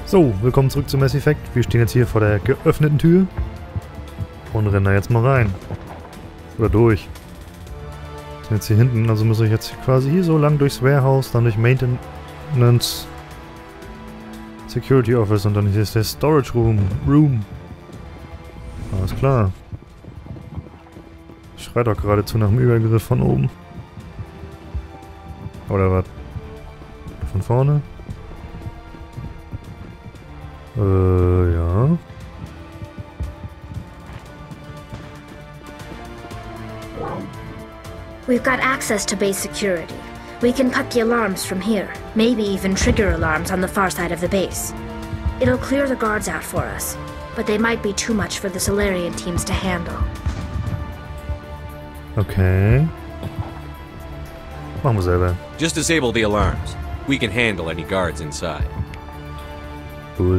So, willkommen zurück zu Mass Effect. Wir stehen jetzt hier vor der geöffneten Tür und rennen da jetzt mal rein. Oder durch. Wir sind jetzt hier hinten, also muss ich jetzt quasi hier so lang durchs Warehouse, dann durch Maintenance, Security Office und dann hier ist der Storage Room. Alles klar. Schreit doch geradezu nach dem Übergriff von oben. Oder was? Von vorne? Ja. We've got access to base security. We can put the alarms from here, maybe even trigger alarms on the far side of the base. It'll clear the guards out for us, but they might be too much for the Solarian teams to handle. Okay. Machen wir selber. Just disable the alarms. We can handle any guards inside. Cool.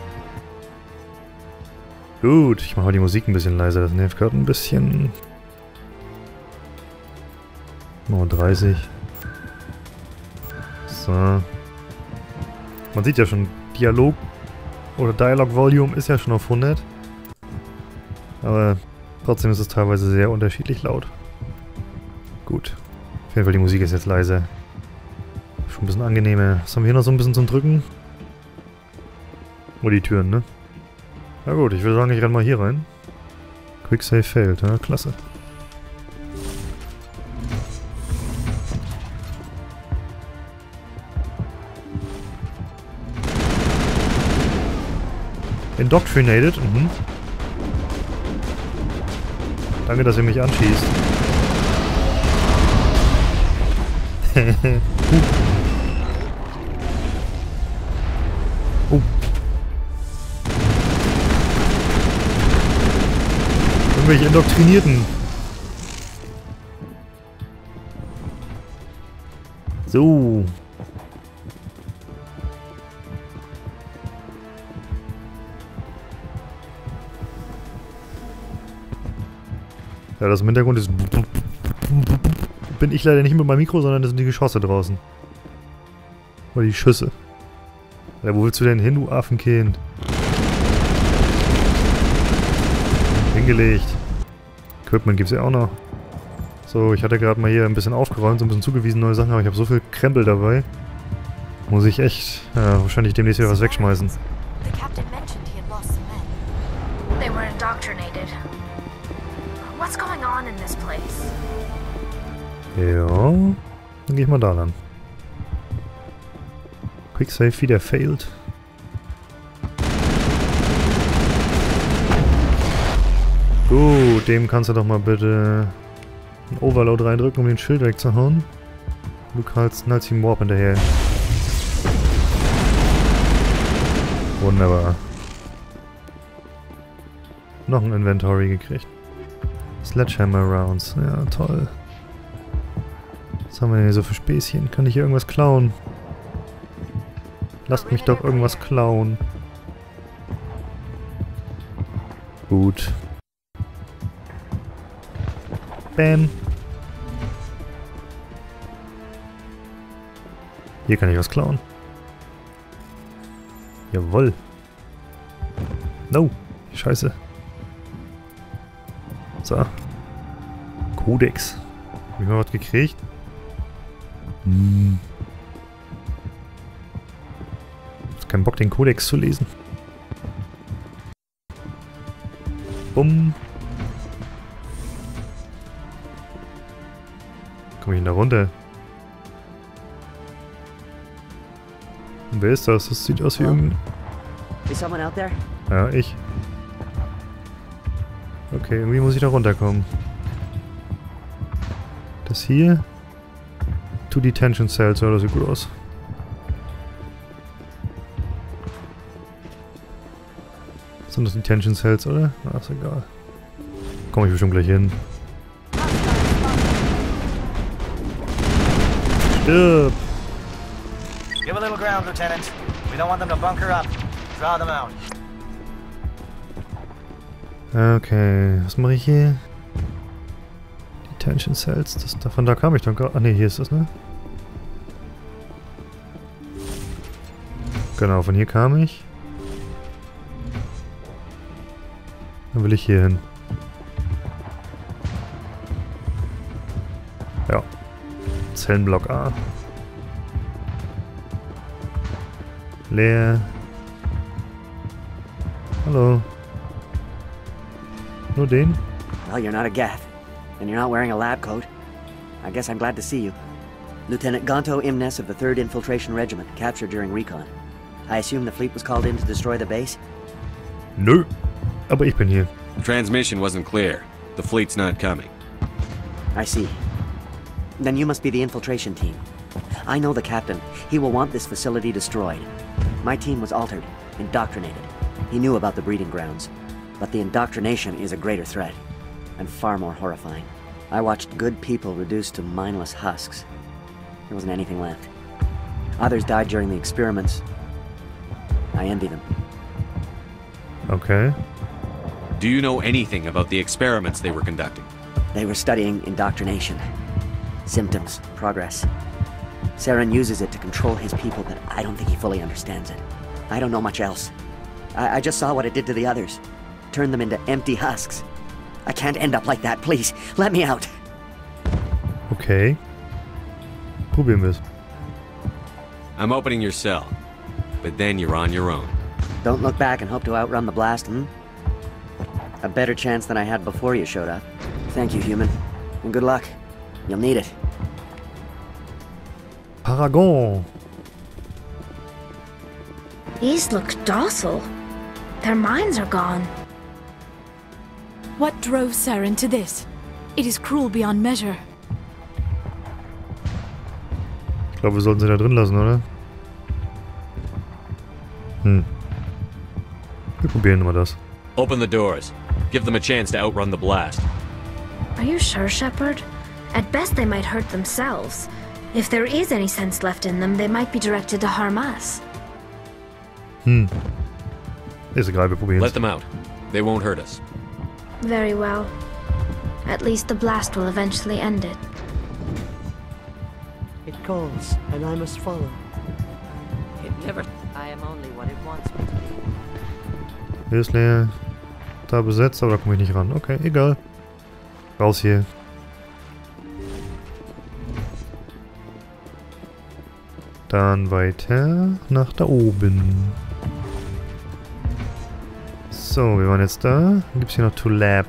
Gut, ich mache mal die Musik ein bisschen leiser, das nervt gerade ein bisschen. Nur 30. So. Man sieht ja schon, Dialog oder Dialog Volume ist ja schon auf 100. Aber trotzdem ist es teilweise sehr unterschiedlich laut. Gut. Auf jeden Fall die Musik ist jetzt leiser. Schon ein bisschen angenehmer. Was haben wir hier noch so ein bisschen zum Drücken? Oh, die Türen, ne? Na gut, ich würde sagen, ich renne mal hier rein. Quick Save failed, ja, klasse. Indoctrinated, Danke, dass ihr mich anschießt. Irgendwelche Indoktrinierten. So. Ja, das im Hintergrund ist... Bin ich leider nicht mit meinem Mikro, sondern das sind die Geschosse draußen. Oder die Schüsse. Ja, wo willst du denn hin, du Affenkind? Hingelegt. Equipment gibt es ja auch noch. So, ich hatte gerade mal hier ein bisschen aufgeräumt, so ein bisschen zugewiesen, neue Sachen, aber ich habe so viel Krempel dabei. Muss ich echt, wahrscheinlich demnächst wieder was wegschmeißen. The captain mentioned he had lost some men. They were indoctrinated. What's going on in this place? Ja, dann gehe ich mal da lang. Quick Save wieder failed. Gut, dem kannst du doch mal bitte einen Overload reindrücken, um den Schild wegzuhauen. Du knallst ihm Warp hinterher. Wunderbar. Noch ein Inventory gekriegt. Sledgehammer Rounds, ja toll. Was haben wir denn hier so für Späßchen? Kann ich hier irgendwas klauen? Lasst mich doch irgendwas klauen. Gut. Bam. Hier kann ich was klauen. Jawoll. No. Scheiße. So. Codex. Hab ich mal was gekriegt? Ich hab keinen Bock, den Codex zu lesen. Bumm. Komm ich denn da runter? Und wer ist das? Das sieht aus wie irgendein... Is someone out there? Ja, ich. Okay, irgendwie muss ich da runterkommen. Das hier? To Detention Cells, ja, das sieht gut aus. Sind das Detention Cells, oder? Na, ist egal. Komme ich bestimmt gleich hin. Stirb! Give a little ground, Lieutenant. We don't want them to bunker up. Draw them out. Okay, was mache ich hier? Detention Cells, von da kam ich dann gerade. Ah ne, hier ist das, ne? Genau, von hier kam ich. Dann will ich hier hin. Ja. Zellenblock A. Leer. Hallo. Nur den? Well, you're not a Geth, and you're not wearing a lab coat. I guess I'm glad to see you. Lieutenant Gonto Imnes of the 3rd Infiltration Regiment, captured during recon. I assume the fleet was called in to destroy the base? Nö. Aber ich bin hier. The transmission wasn't clear. The fleet's not coming. I see. Then you must be the infiltration team. I know the captain. He will want this facility destroyed. My team was altered, indoctrinated. He knew about the breeding grounds. But the indoctrination is a greater threat, and far more horrifying. I watched good people reduced to mindless husks. There wasn't anything left. Others died during the experiments. I envy them. Okay. Do you know anything about the experiments they were conducting? They were studying indoctrination. Symptoms, progress. Saren uses it to control his people, but I don't think he fully understands it. I don't know much else. I just saw what it did to the others. Turned them into empty husks. I can't end up like that, please. Let me out. Okay. Probieren wir es. I'm opening your cell. But then you're on your own. Don't look back and hope to outrun the blast, A better chance than I had before you showed up. Thank you, human. And good luck. You'll need it. Paragon. These look docile. Their minds are gone. What drove Saren to this? It is cruel beyond measure. Ich glaube, wir sollten sie da drin lassen, oder? Wir probieren mal das. Open the doors. Give them a chance to outrun the blast. Are you sure, Shepard? At best, they might hurt themselves. If there is any sense left in them, they might be directed to harm us. Ist egal, wir probieren Let es. them out. They won't hurt us. Very well. At least the blast will eventually end it. It calls, and I must follow. It never... I am only what it wants me to be. Hier ist leer. Da besetzt, aber da komme ich nicht ran. Okay, egal. Raus hier. Dann weiter nach da oben. So, wir waren jetzt da. Dann gibt es hier noch To Lab.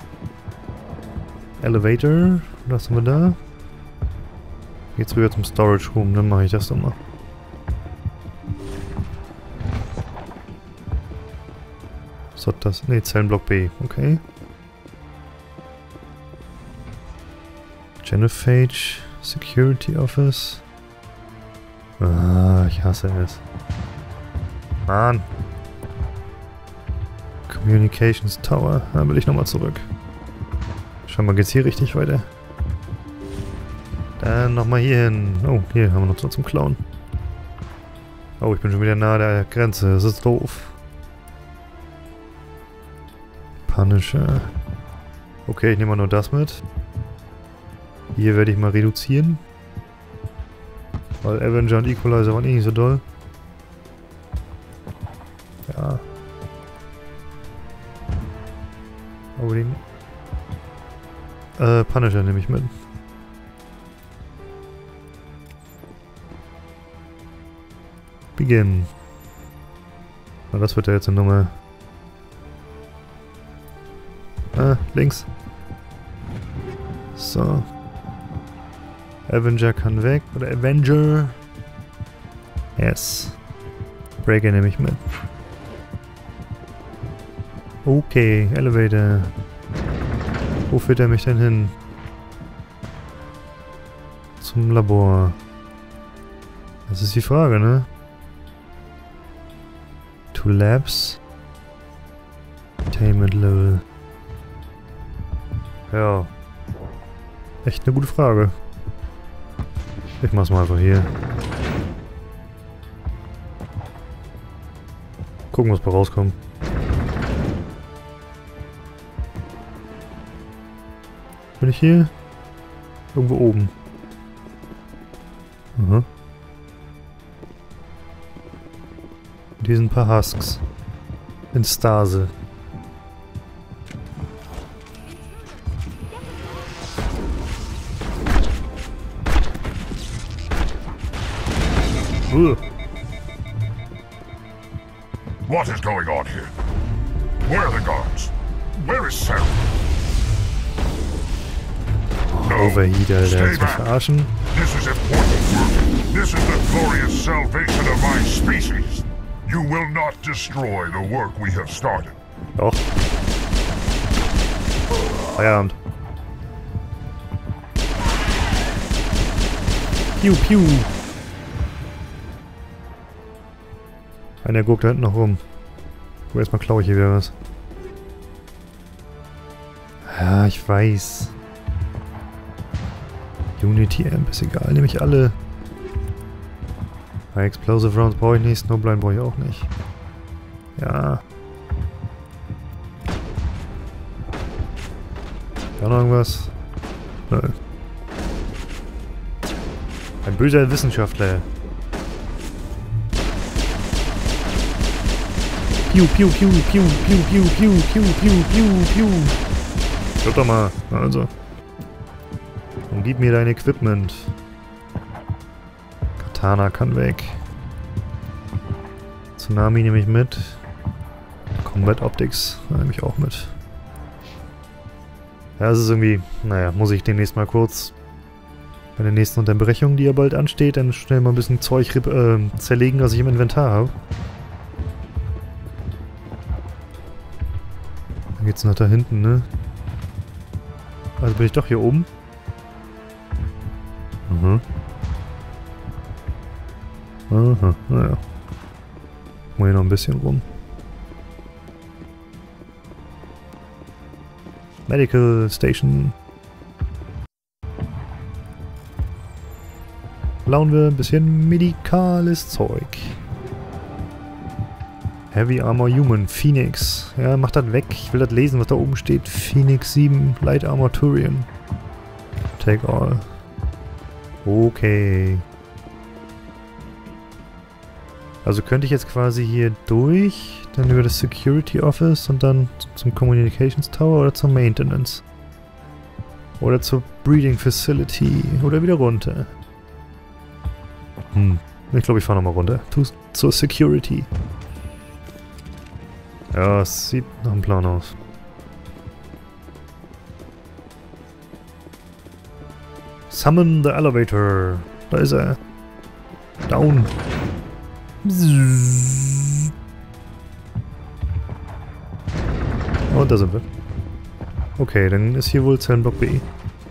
Elevator. Was haben wir da? Jetzt rüber zum Storage Room, dann mache ich das doch mal. Was hat das? Ne, Zellenblock B. Okay. Genophage. Security Office. Ah, ich hasse es. Mann. Communications Tower. Da will ich nochmal zurück. Scheinbar geht's hier richtig weiter. Dann nochmal hier hin. Oh, hier haben wir noch was zum Klauen. Oh, ich bin schon wieder nahe der Grenze. Das ist doof. Punisher. Okay, ich nehme mal nur das mit. Hier werde ich mal reduzieren. Weil Avenger und Equalizer waren eh nicht so doll. Ja. Aber den... Punisher nehme ich mit. Begin. Na, das wird ja jetzt eine Nummer. Ah, links. So. Avenger kann weg. Oder Avenger. Yes. Breaker nehme ich mit. Okay, Elevator. Wo führt er mich denn hin? Zum Labor. Das ist die Frage, ne? To Labs. Attainment Level. Ja. Echt eine gute Frage. Ich mach's mal einfach hier. Gucken, was bei rauskommt. Bin ich hier? Irgendwo oben. Aha. Hier sind ein paar Husks. In Stase. What is going on here? Where are the guards? Where is Sarah? Overheat, Alter. Willst du mich verarschen? This is important work. This is the glorious salvation of my species. You will not destroy the work we have started. Doch. Feierabend. Piu, piu. Einer guckt da hinten noch rum. Aber erstmal klaue ich hier wieder was. Ja, ich weiß. Unity Amp ist egal, nehme ich alle. Explosive Rounds brauche ich nicht, Snowblind brauche ich auch nicht. Ja. Da noch irgendwas? Nö. Ein böser Wissenschaftler. Piu, piu, piu, piu, piu, piu, piu, piu, piu, piu, piu. Hört doch mal, also. Und gib mir dein Equipment. Katana kann weg. Tsunami nehme ich mit. Combat Optics nehme ich auch mit. Ja, es ist irgendwie... Naja, muss ich demnächst mal kurz bei der nächsten Unterbrechung, die ja bald ansteht, dann schnell mal ein bisschen Zeug zerlegen, was ich im Inventar habe. Dann geht's nach da hinten, ne? Also bin ich doch hier oben. Mhm. Aha, naja. Mal hier noch ein bisschen rum. Medical Station. Lauen wir ein bisschen medikales Zeug. Heavy Armor Human, Phoenix. Ja, mach das weg. Ich will das lesen, was da oben steht. Phoenix 7, Light Armor Turian. Take all. Okay. Also könnte ich jetzt quasi hier durch, dann über das Security Office und dann zum Communications Tower oder zur Maintenance. Oder zur Breeding Facility. Oder wieder runter. Ich glaube, ich fahre nochmal runter. Zur Security. Ja, es sieht nach einem Plan aus. Summon the Elevator. Da ist er. Down. Und da sind wir. Okay, dann ist hier wohl Zellenblock B.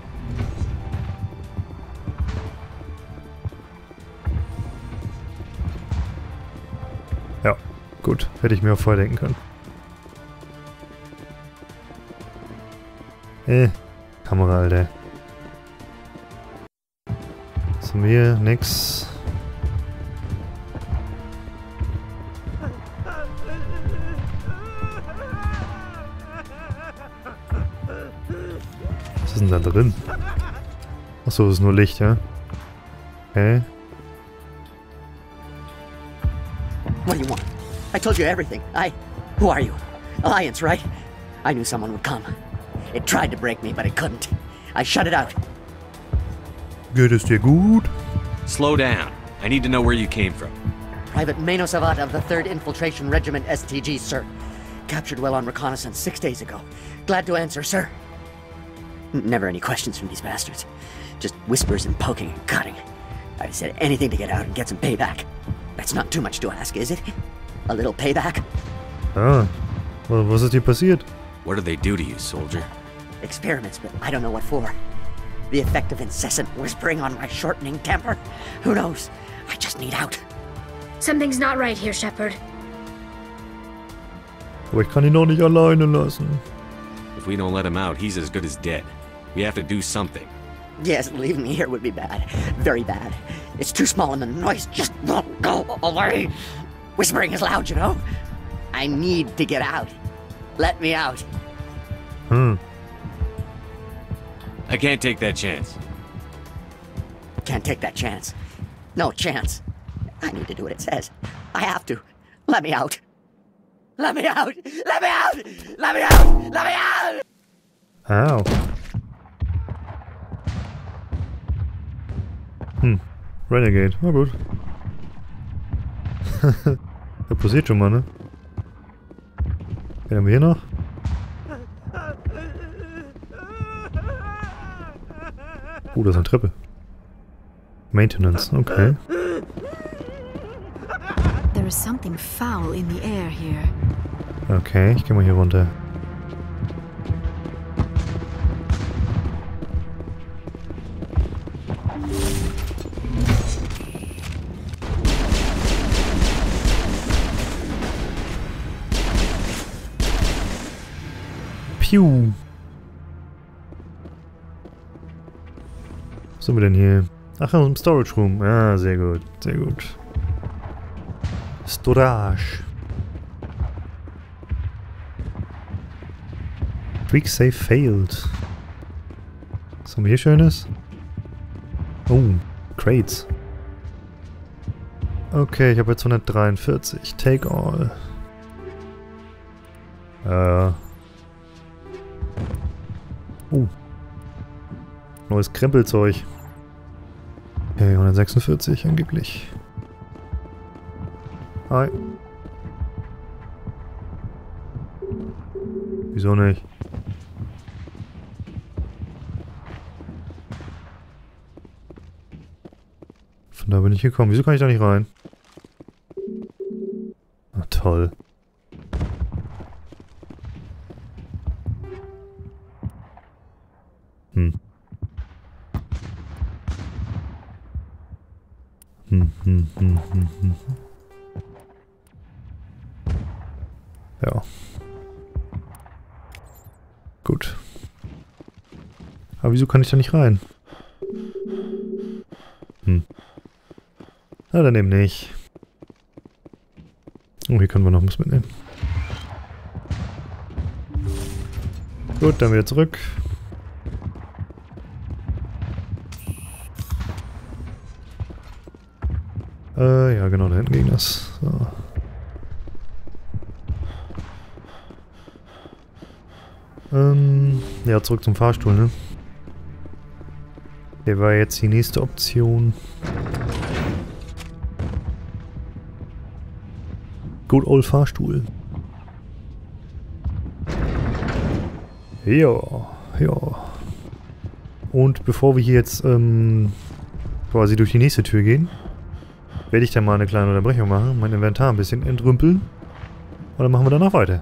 Ja, gut. Hätte ich mir auch vorher denken können. Kamera, Alter. Was haben wir? Nix. Was ist denn da drin? Achso, das ist nur Licht, ja? Okay. What do you want? I told you everything. Who are you? Alliance, right? I knew someone would come. It tried to break me, but it couldn't. I shut it out. Geht es dir gut? Slow down. I need to know where you came from. Private Mano Savat of the 3rd Infiltration Regiment STG, sir. Captured well on reconnaissance 6 days ago. Glad to answer, sir. Never any questions from these bastards. Just whispers and poking and cutting. I said anything to get out and get some payback. That's not too much to ask, is it? A little payback? Ah, was ist dir passiert? What do they do to you, soldier? Experiments, but I don't know what for. The effect of incessant whispering on my shortening temper? Who knows? I just need out. Something's not right here, Shepard. Aber ich kann ihn doch nicht alleine lassen. If we don't let him out, he's as good as dead. We have to do something. Yes, leaving me here would be bad. Very bad. It's too small and the noise just won't go away. Whispering is loud, you know? I need to get out. Let me out. I can't take that chance. Can't take that chance. No chance. I need to do what it says. I have to. Let me out. Let me out! Let me out! Let me out! Let me out! Ow. Renegade. Na gut. Das passiert schon mal, ne? Wen haben wir hier noch? Da ist eine Treppe. Maintenance, okay. There is something foul in the air here. Okay, ich geh mal hier runter. Piu. Was haben wir denn hier? Ach, im Storage Room. Ah, sehr gut, sehr gut. Storage. Quick Save failed. Was haben wir hier Schönes? Oh, Crates. Okay, ich habe jetzt 143. Take all. Neues Krempelzeug. Okay, 146 angeblich. Hi. Wieso nicht? Von da bin ich gekommen. Wieso kann ich da nicht rein? Ah, toll. Ja. Gut. Aber wieso kann ich da nicht rein? Na, dann eben nicht. Oh, hier können wir noch was mitnehmen. Gut, dann wieder zurück. Ja genau, da hinten ging das. So. Ja, zurück zum Fahrstuhl, ne? Der war jetzt die nächste Option. Good old Fahrstuhl. Ja, ja. Und bevor wir hier jetzt quasi durch die nächste Tür gehen, werde ich dann mal eine kleine Unterbrechung machen, mein Inventar ein bisschen entrümpeln und dann machen wir danach weiter.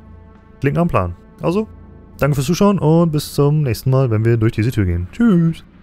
Klingt nach dem Plan. Also, danke fürs Zuschauen und bis zum nächsten Mal, wenn wir durch diese Tür gehen. Tschüss!